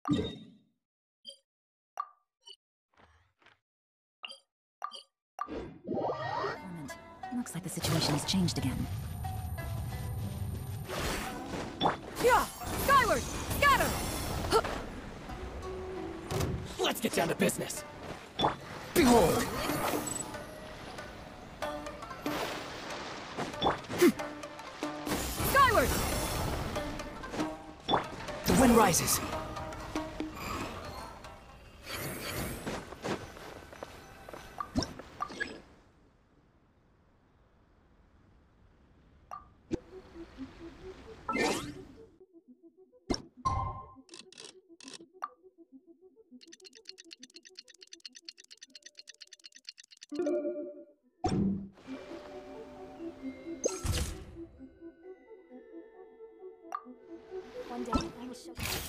Moment. Looks like the situation has changed again. Yeah! Skyward! Scatter! Let's get down to business. Behold! Skyward! The wind rises. One day, I will show you.